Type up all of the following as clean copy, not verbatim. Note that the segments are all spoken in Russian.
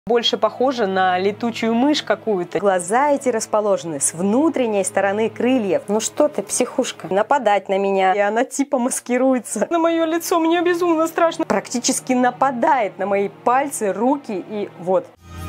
Больше похожа на летучую мышь какую-то. Глаза эти расположены с внутренней стороны крыльев. Ну что ты, психушка, нападать на меня. И она типа маскируется на мое лицо. Мне безумно страшно. Практически нападает на мои пальцы, руки и вот.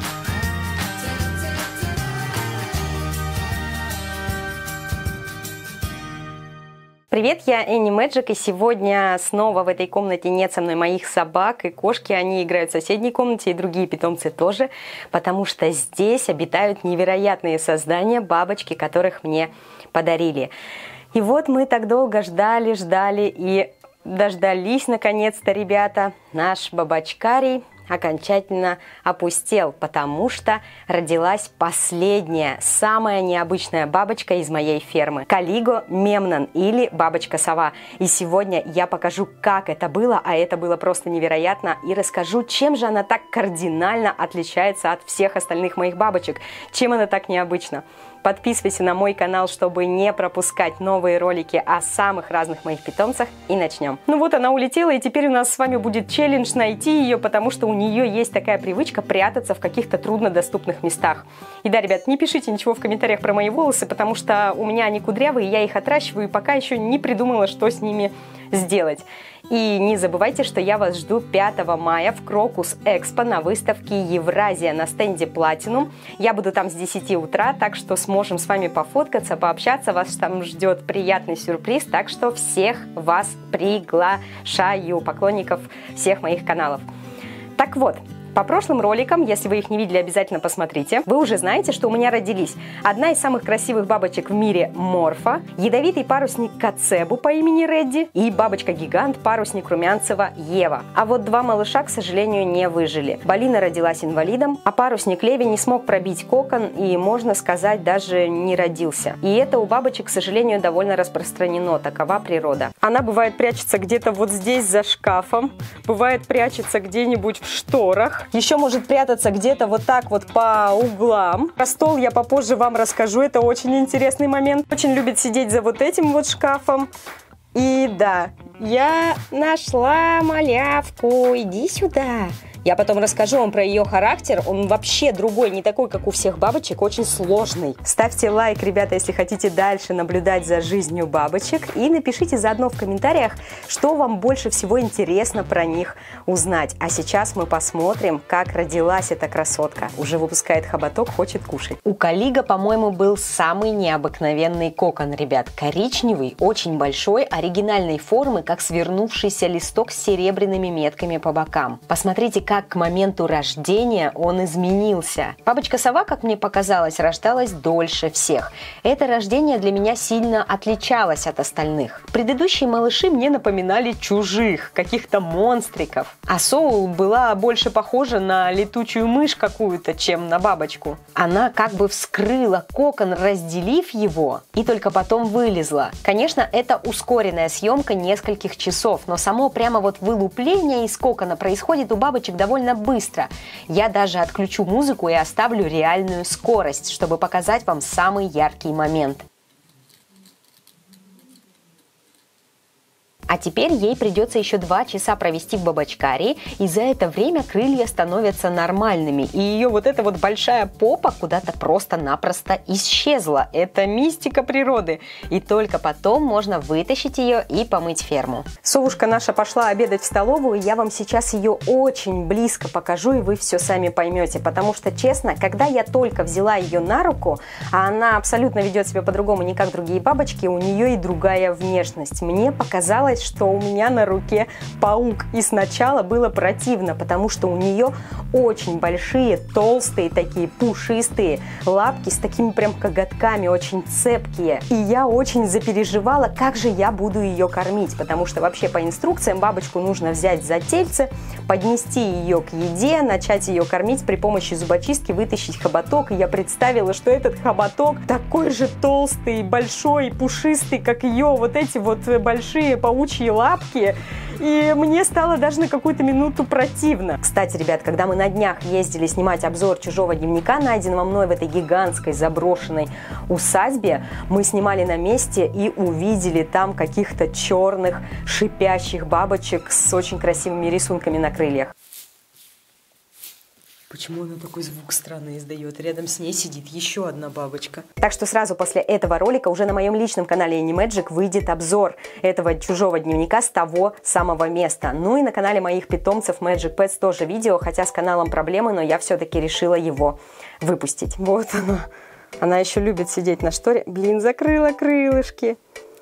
Привет, я Энни Мэджик, и сегодня снова в этой комнате нет со мной моих собак и кошки. Они играют в соседней комнате, и другие питомцы тоже, потому что здесь обитают невероятные создания, бабочки, которых мне подарили. И вот мы так долго ждали и дождались наконец-то, ребята. Наш бабочкарий окончательно опустел, потому что родилась последняя, самая необычная бабочка из моей фермы. Калиго мемнон или бабочка-сова. И сегодня я покажу, как это было, а это было просто невероятно, и расскажу, чем же она так кардинально отличается от всех остальных моих бабочек, чем она так необычна. Подписывайся на мой канал, чтобы не пропускать новые ролики о самых разных моих питомцах. И начнем. Ну вот она улетела, и теперь у нас с вами будет челлендж найти ее, потому что у нее есть такая привычка прятаться в каких-то труднодоступных местах. И да, ребят, не пишите ничего в комментариях про мои волосы, потому что у меня они кудрявые, я их отращиваю, и пока еще не придумала, что с ними сделать. И не забывайте, что я вас жду 5 мая в Крокус Экспо на выставке Евразия на стенде Platinum. Я буду там с 10 утра, так что сможем с вами пофоткаться, пообщаться. Вас там ждет приятный сюрприз, так что всех вас приглашаю, поклонников всех моих каналов. Так вот, по прошлым роликам, если вы их не видели, обязательно посмотрите. Вы уже знаете, что у меня родились одна из самых красивых бабочек в мире Морфа, ядовитый парусник Кацебу по имени Редди и бабочка-гигант парусник Румянцева Ева. А вот два малыша, к сожалению, не выжили. Балина родилась инвалидом, а парусник Леви не смог пробить кокон и, можно сказать, даже не родился. И это у бабочек, к сожалению, довольно распространено, такова природа. Она бывает прячется где-то вот здесь за шкафом, бывает прячется где-нибудь в шторах, еще может прятаться где-то вот так вот по углам. Про стол я попозже вам расскажу, это очень интересный момент. Очень любит сидеть за вот этим вот шкафом. И да, я нашла малявку, иди сюда. Я потом расскажу вам про ее характер, он вообще другой, не такой, как у всех бабочек, очень сложный. Ставьте лайк, ребята, если хотите дальше наблюдать за жизнью бабочек, и напишите заодно в комментариях, что вам больше всего интересно про них узнать. А сейчас мы посмотрим, как родилась эта красотка. Уже выпускает хоботок, хочет кушать. У Калиго, по-моему, был самый необыкновенный кокон, ребят. Коричневый, очень большой, оригинальной формы, как свернувшийся листок с серебряными метками по бокам. Посмотрите, как к моменту рождения он изменился. Бабочка-сова, как мне показалось, рождалась дольше всех. Это рождение для меня сильно отличалось от остальных. Предыдущие малыши мне напоминали чужих, каких-то монстриков. А Соул была больше похожа на летучую мышь какую-то, чем на бабочку. Она как бы вскрыла кокон, разделив его, и только потом вылезла. Конечно, это ускоренная съемка нескольких часов, но само прямо вот вылупление из кокона происходит у бабочек довольно быстро. Я даже отключу музыку и оставлю реальную скорость, чтобы показать вам самый яркий момент. А теперь ей придется еще 2 часа провести в бабочкарии, и за это время крылья становятся нормальными, и ее вот эта вот большая попа куда-то просто-напросто исчезла. Это мистика природы. И только потом можно вытащить ее и помыть ферму. Совушка наша пошла обедать в столовую, я вам сейчас ее очень близко покажу, и вы все сами поймете, потому что, честно, когда я только взяла ее на руку, а она абсолютно ведет себя по-другому, не как другие бабочки, у нее и другая внешность. Мне показалось, что у меня на руке паук. И сначала было противно, потому что у нее очень большие, толстые, такие пушистые лапки с такими прям коготками, очень цепкие. И я очень запереживала, как же я буду ее кормить, потому что вообще по инструкциям бабочку нужно взять за тельце, поднести ее к еде, начать ее кормить при помощи зубочистки, вытащить хоботок. И я представила, что этот хоботок такой же толстый, большой, пушистый, как ее вот эти вот большие паучьи лапки, и мне стало даже на какую-то минуту противно. Кстати, ребят, когда мы на днях ездили снимать обзор чужого дневника, найденного мной в этой гигантской заброшенной усадьбе, мы снимали на месте и увидели там каких-то черных шипящих бабочек с очень красивыми рисунками на крыльях. Почему она такой звук странный издает? Рядом с ней сидит еще одна бабочка. Так что сразу после этого ролика уже на моем личном канале Animagic выйдет обзор этого чужого дневника с того самого места. Ну и на канале моих питомцев Magic Pets тоже видео, хотя с каналом проблемы, но я все-таки решила его выпустить. Вот она. Она еще любит сидеть на шторе. Блин, закрыла крылышки.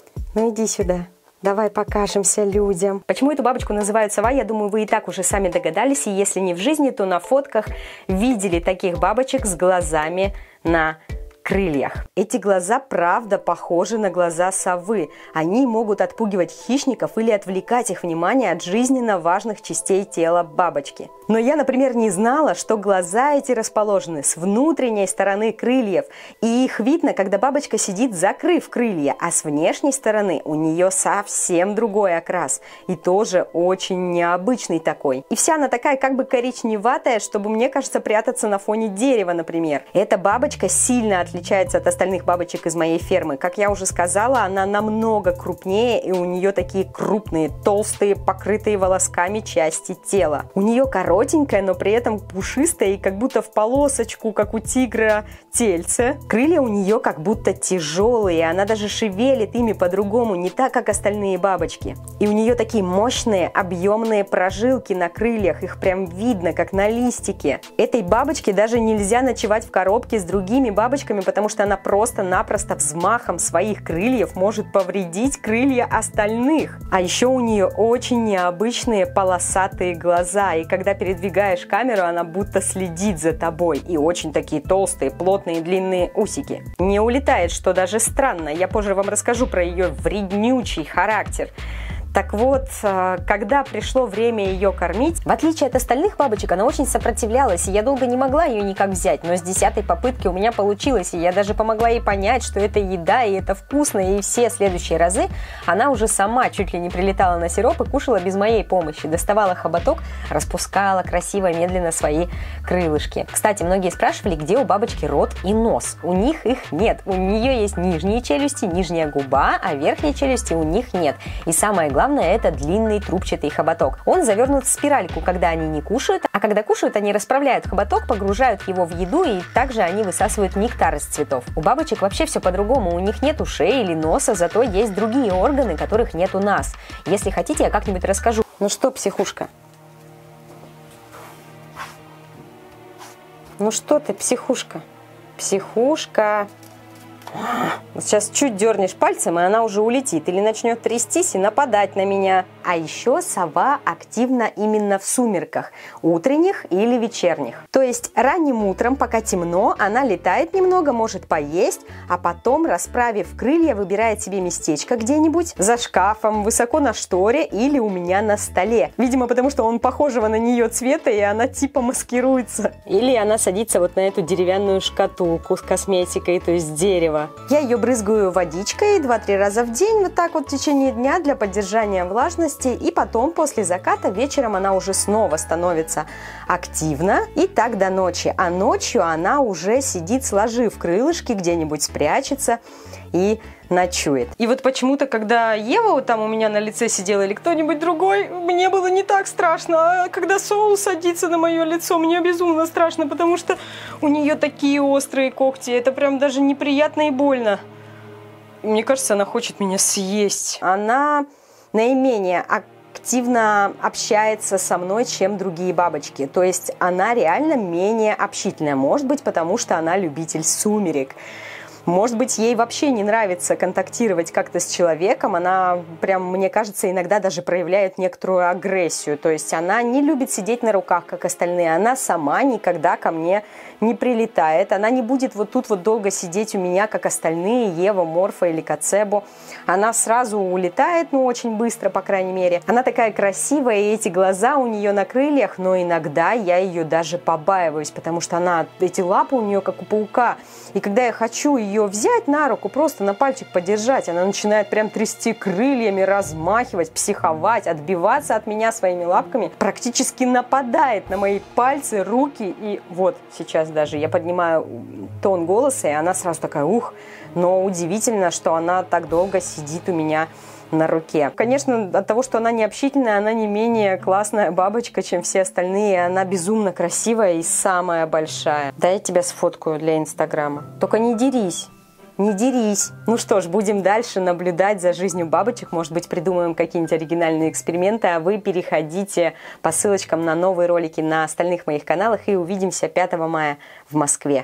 Ну иди сюда. Давай покажемся людям. Почему эту бабочку называют сова, я думаю, вы и так уже сами догадались. И если не в жизни, то на фотках видели таких бабочек с глазами на крыльях. Эти глаза, правда, похожи на глаза совы. Они могут отпугивать хищников или отвлекать их внимание от жизненно важных частей тела бабочки. Но я, например, не знала, что глаза эти расположены с внутренней стороны крыльев. И их видно, когда бабочка сидит, закрыв крылья, а с внешней стороны у нее совсем другой окрас. И тоже очень необычный такой. И вся она такая как бы коричневатая, чтобы, мне кажется, прятаться на фоне дерева, например. Эта бабочка сильно отличается от остальных бабочек из моей фермы. Как я уже сказала, она намного крупнее, и у нее такие крупные, толстые, покрытые волосками части тела. У нее коротенькое, но при этом пушистое и как будто в полосочку, как у тигра, тельце. Крылья у нее как будто тяжелые, она даже шевелит ими по-другому, не так, как остальные бабочки. И у нее такие мощные, объемные прожилки на крыльях, их прям видно, как на листике. Этой бабочке даже нельзя ночевать в коробке с другими бабочками, потому что она просто-напросто взмахом своих крыльев может повредить крылья остальных. А еще у нее очень необычные полосатые глаза, и когда передвигаешь камеру, она будто следит за тобой. И очень такие толстые, плотные, длинные усики. Не улетает, что даже странно. Я позже вам расскажу про ее вреднючий характер. Так вот, когда пришло время ее кормить, в отличие от остальных бабочек, она очень сопротивлялась, и я долго не могла ее никак взять, но с 10-й попытки у меня получилось, и я даже помогла ей понять, что это еда, и это вкусно, и все следующие разы она уже сама чуть ли не прилетала на сироп и кушала без моей помощи, доставала хоботок, распускала красиво, медленно свои крылышки. Кстати, многие спрашивали, где у бабочки рот и нос. У них их нет, у нее есть нижние челюсти, нижняя губа, а верхней челюсти у них нет. И самое главное, это длинный трубчатый хоботок. Он завернут в спиральку, когда они не кушают, а когда кушают, они расправляют хоботок, погружают его в еду, и также они высасывают нектар из цветов. У бабочек вообще все по-другому, у них нет ушей или носа, зато есть другие органы, которых нет у нас. Если хотите, я как-нибудь расскажу. Ну что, психушка? Ну что ты, психушка? Психушка. Сейчас чуть дернешь пальцем, и она уже улетит или начнет трястись и нападать на меня. А еще сова активна именно в сумерках, утренних или вечерних. То есть ранним утром, пока темно, она летает немного, может поесть, а потом, расправив крылья, выбирает себе местечко где-нибудь за шкафом, высоко на шторе или у меня на столе. Видимо, потому что он похожего на нее цвета, и она типа маскируется. Или она садится вот на эту деревянную шкатулку с косметикой, то есть дерево. Я ее брызгаю водичкой 2-3 раза в день, вот так вот в течение дня для поддержания влажности, и потом после заката вечером она уже снова становится активна, и так до ночи. А ночью она уже сидит, сложив крылышки, где-нибудь спрячется и ночует. И вот почему-то, когда Ева вот там у меня на лице сидела или кто-нибудь другой, мне было не так страшно. А когда Соул садится на мое лицо, мне безумно страшно, потому что у нее такие острые когти. Это прям даже неприятно и больно. Мне кажется, она хочет меня съесть. Она наименее активно общается со мной, чем другие бабочки. То есть она реально менее общительная. Может быть, потому что она любитель сумерек. Может быть, ей вообще не нравится контактировать как-то с человеком. Она прям, мне кажется, иногда даже проявляет некоторую агрессию. То есть она не любит сидеть на руках, как остальные. Она сама никогда ко мне не прилетает. Она не будет вот тут вот долго сидеть у меня, как остальные, Ева, Морфа или Кацебу. Она сразу улетает, ну, очень быстро, по крайней мере. Она такая красивая, и эти глаза у нее на крыльях, но иногда я ее даже побаиваюсь, потому что она, эти лапы у нее как у паука. И когда я хочу ее взять на руку, просто на пальчик подержать, она начинает прям трясти крыльями, размахивать, психовать, отбиваться от меня своими лапками, практически нападает на мои пальцы, руки. И вот сейчас даже я поднимаю тон голоса, и она сразу такая ух. Но удивительно, что она так долго сидит у меня на руке. Конечно, от того, что она не общительная, она не менее классная бабочка, чем все остальные. Она безумно красивая и самая большая. Да, я тебя сфоткаю для Инстаграма. Только не дерись. Не дерись. Ну что ж, будем дальше наблюдать за жизнью бабочек. Может быть, придумаем какие-нибудь оригинальные эксперименты, а вы переходите по ссылочкам на новые ролики на остальных моих каналах и увидимся 5 мая в Москве.